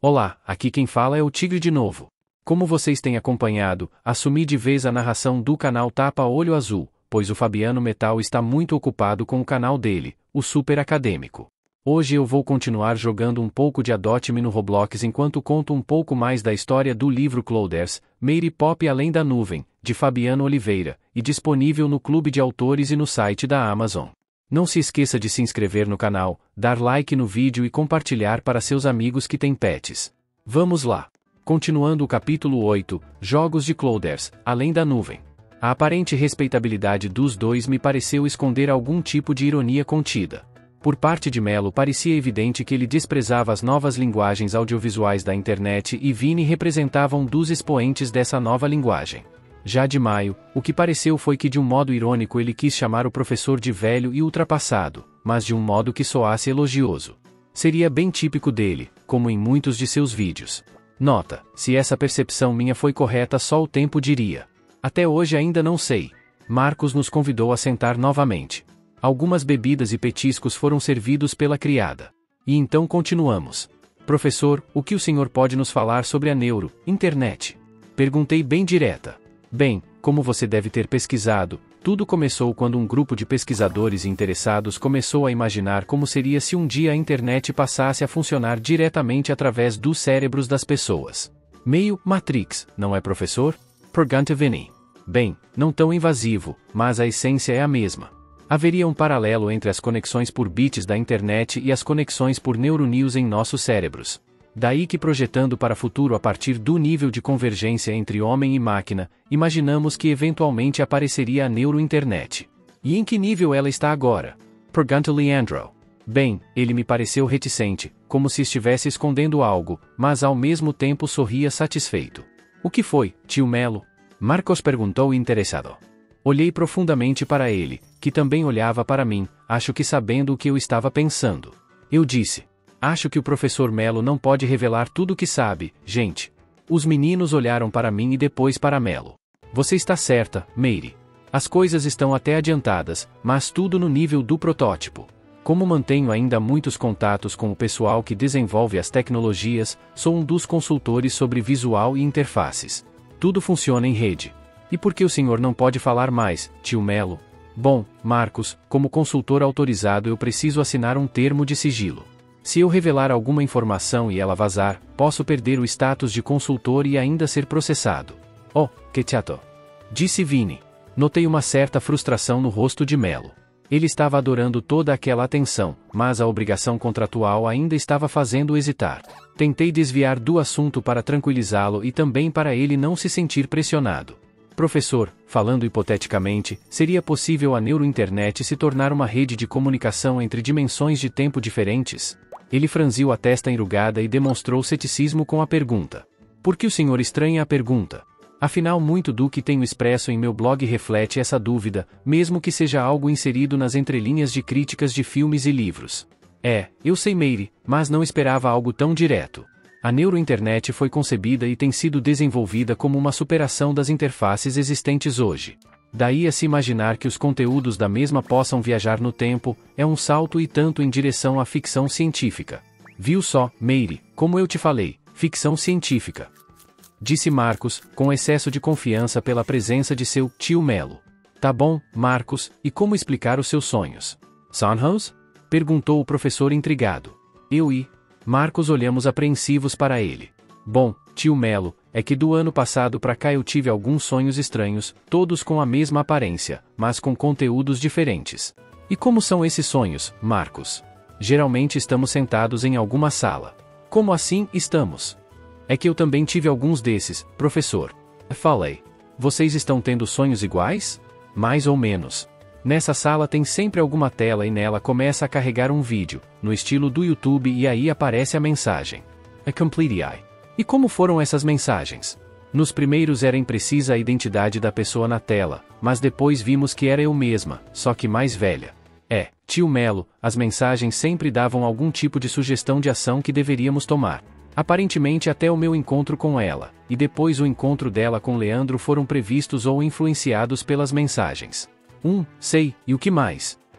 Olá, aqui quem fala é o Tigre de novo. Como vocês têm acompanhado, assumi de vez a narração do canal Tapa Olho Azul, pois o Fabiano Metal está muito ocupado com o canal dele, o Super Acadêmico. Hoje eu vou continuar jogando um pouco de Adote Me no Roblox enquanto conto um pouco mais da história do livro Clouders, Mary Pop Além da Nuvem, de Fabiano Oliveira, e disponível no Clube de Autores e no site da Amazon. Não se esqueça de se inscrever no canal, dar like no vídeo e compartilhar para seus amigos que têm pets. Vamos lá! Continuando o capítulo 8, Jogos de Clouders, Além da Nuvem. A aparente respeitabilidade dos dois me pareceu esconder algum tipo de ironia contida. Por parte de Melo parecia evidente que ele desprezava as novas linguagens audiovisuais da internet e Vini representava um dos expoentes dessa nova linguagem. Já de Maio, o que pareceu foi que de um modo irônico ele quis chamar o professor de velho e ultrapassado, mas de um modo que soasse elogioso. Seria bem típico dele, como em muitos de seus vídeos. Nota, se essa percepção minha foi correta só o tempo diria. Até hoje ainda não sei. Marcos nos convidou a sentar novamente. Algumas bebidas e petiscos foram servidos pela criada. E então continuamos. Professor, o que o senhor pode nos falar sobre a internet? Perguntei bem direta. Bem, como você deve ter pesquisado, tudo começou quando um grupo de pesquisadores interessados começou a imaginar como seria se um dia a internet passasse a funcionar diretamente através dos cérebros das pessoas. Meio Matrix, não é, professor? Pergunta Vini. Bem, não tão invasivo, mas a essência é a mesma. Haveria um paralelo entre as conexões por bits da internet e as conexões por neuronews em nossos cérebros. Daí que projetando para o futuro a partir do nível de convergência entre homem e máquina, imaginamos que eventualmente apareceria a neurointernet. E em que nível ela está agora? Pergunta Leandro. Bem, ele me pareceu reticente, como se estivesse escondendo algo, mas ao mesmo tempo sorria satisfeito. O que foi, tio Melo? Marcos perguntou interessado. Olhei profundamente para ele, que também olhava para mim, acho que sabendo o que eu estava pensando. Eu disse. Acho que o professor Melo não pode revelar tudo o que sabe, gente. Os meninos olharam para mim e depois para Melo. Você está certa, Mary. As coisas estão até adiantadas, mas tudo no nível do protótipo. Como mantenho ainda muitos contatos com o pessoal que desenvolve as tecnologias, sou um dos consultores sobre visual e interfaces. Tudo funciona em rede. E por que o senhor não pode falar mais, tio Melo? Bom, Marcos, como consultor autorizado eu preciso assinar um termo de sigilo. Se eu revelar alguma informação e ela vazar, posso perder o status de consultor e ainda ser processado. Oh, que chato! Disse Vini. Notei uma certa frustração no rosto de Melo. Ele estava adorando toda aquela atenção, mas a obrigação contratual ainda estava fazendo hesitar. Tentei desviar do assunto para tranquilizá-lo e também para ele não se sentir pressionado. Professor, falando hipoteticamente, seria possível a neurointernet se tornar uma rede de comunicação entre dimensões de tempo diferentes? Ele franziu a testa enrugada e demonstrou ceticismo com a pergunta. Por que o senhor estranha a pergunta? Afinal, muito do que tenho expresso em meu blog reflete essa dúvida, mesmo que seja algo inserido nas entrelinhas de críticas de filmes e livros. Eu sei, Mary, mas não esperava algo tão direto. A neurointernet foi concebida e tem sido desenvolvida como uma superação das interfaces existentes hoje. Daí a se imaginar que os conteúdos da mesma possam viajar no tempo, é um salto e tanto em direção à ficção científica. Viu só, Mary, como eu te falei, ficção científica. Disse Marcos, com excesso de confiança pela presença de seu tio Melo. Tá bom, Marcos, e como explicar os seus sonhos? Sunhouse? Perguntou o professor intrigado. Eu e Marcos olhamos apreensivos para ele. Bom, tio Melo, é que do ano passado pra cá eu tive alguns sonhos estranhos, todos com a mesma aparência, mas com conteúdos diferentes. E como são esses sonhos, Marcos? Geralmente estamos sentados em alguma sala. Como assim, estamos? É que eu também tive alguns desses, professor. Falei. Vocês estão tendo sonhos iguais? Mais ou menos. Nessa sala tem sempre alguma tela e nela começa a carregar um vídeo, no estilo do YouTube e aí aparece a mensagem. A complete eye. E como foram essas mensagens? Nos primeiros era imprecisa a identidade da pessoa na tela, mas depois vimos que era eu mesma, só que mais velha. Tio Melo, as mensagens sempre davam algum tipo de sugestão de ação que deveríamos tomar. Aparentemente até o meu encontro com ela, e depois o encontro dela com Leandro foram previstos ou influenciados pelas mensagens. Sei, e o que mais?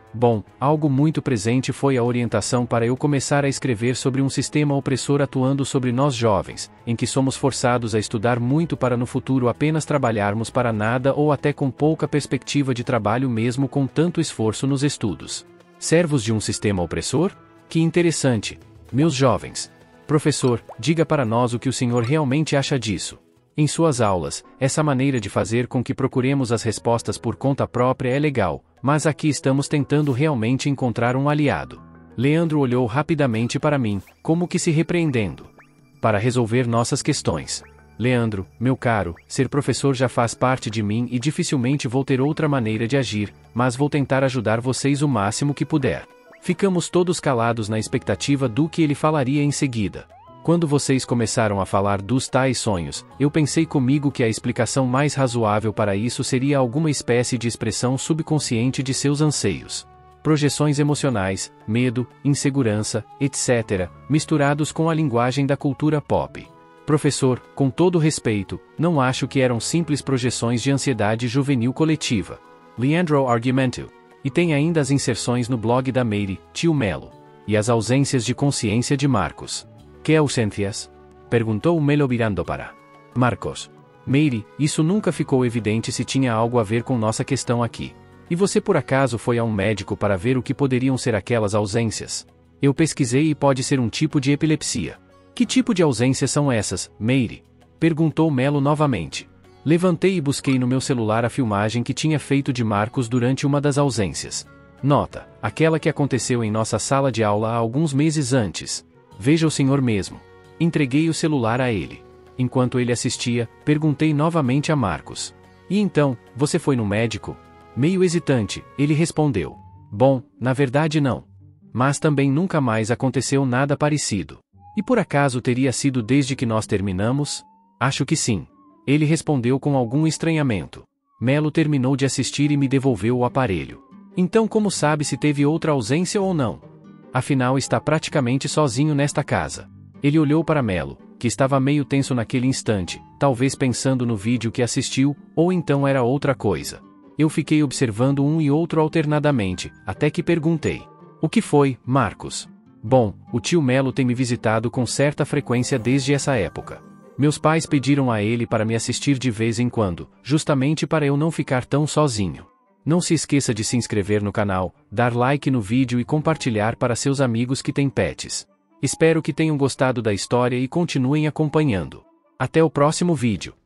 Bom, algo muito presente foi a orientação para eu começar a escrever sobre um sistema opressor atuando sobre nós jovens, em que somos forçados a estudar muito para no futuro apenas trabalharmos para nada ou até com pouca perspectiva de trabalho mesmo com tanto esforço nos estudos. Servos de um sistema opressor? Que interessante. Meus jovens. Professor, diga para nós o que o senhor realmente acha disso. Em suas aulas, essa maneira de fazer com que procuremos as respostas por conta própria é legal, mas aqui estamos tentando realmente encontrar um aliado. Leandro olhou rapidamente para mim, como que se repreendendo. Para resolver nossas questões. Leandro, meu caro, ser professor já faz parte de mim e dificilmente vou ter outra maneira de agir, mas vou tentar ajudar vocês o máximo que puder. Ficamos todos calados na expectativa do que ele falaria em seguida. Quando vocês começaram a falar dos tais sonhos, eu pensei comigo que a explicação mais razoável para isso seria alguma espécie de expressão subconsciente de seus anseios. Projeções emocionais, medo, insegurança, etc., misturados com a linguagem da cultura pop. Professor, com todo respeito, não acho que eram simples projeções de ansiedade juvenil coletiva. Leandro argumentou. E tem ainda as inserções no blog da Mary, tio Melo. E as ausências de consciência de Marcos. Que ausências? Perguntou Melo virando para Marcos. Mary, isso nunca ficou evidente se tinha algo a ver com nossa questão aqui. E você por acaso foi a um médico para ver o que poderiam ser aquelas ausências? Eu pesquisei e pode ser um tipo de epilepsia. Que tipo de ausências são essas, Mary? Perguntou Melo novamente. Levantei e busquei no meu celular a filmagem que tinha feito de Marcos durante uma das ausências. Nota, aquela que aconteceu em nossa sala de aula há alguns meses antes. Veja o senhor mesmo. Entreguei o celular a ele. Enquanto ele assistia, perguntei novamente a Marcos. E então, você foi no médico? Meio hesitante, ele respondeu. Bom, na verdade não. Mas também nunca mais aconteceu nada parecido. E por acaso teria sido desde que nós terminamos? Acho que sim. Ele respondeu com algum estranhamento. Melo terminou de assistir e me devolveu o aparelho. Então como sabe se teve outra ausência ou não? Afinal está praticamente sozinho nesta casa. Ele olhou para Melo, que estava meio tenso naquele instante, talvez pensando no vídeo que assistiu, ou então era outra coisa. Eu fiquei observando um e outro alternadamente, até que perguntei. O que foi, Marcos? Bom, o tio Melo tem me visitado com certa frequência desde essa época. Meus pais pediram a ele para me assistir de vez em quando, justamente para eu não ficar tão sozinho. Não se esqueça de se inscrever no canal, dar like no vídeo e compartilhar para seus amigos que têm pets. Espero que tenham gostado da história e continuem acompanhando. Até o próximo vídeo.